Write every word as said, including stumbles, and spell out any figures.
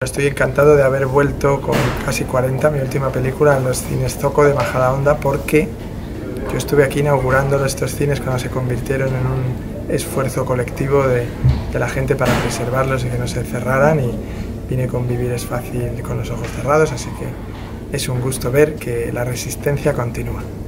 Estoy encantado de haber vuelto con casi cuarenta, mi última película, en los cines Zoco de Majadahonda, porque yo estuve aquí inaugurando estos cines cuando se convirtieron en un esfuerzo colectivo de, de la gente para preservarlos y que no se cerraran, y vine con Vivir es fácil con los ojos cerrados, así que es un gusto ver que la resistencia continúa.